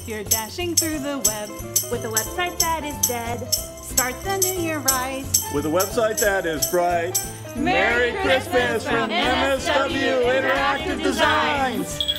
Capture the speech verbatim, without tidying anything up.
if you're dashing through the web with a website that is dead. Start the new year right with a website that is bright. Merry Christmas from M S W Interactive Designs!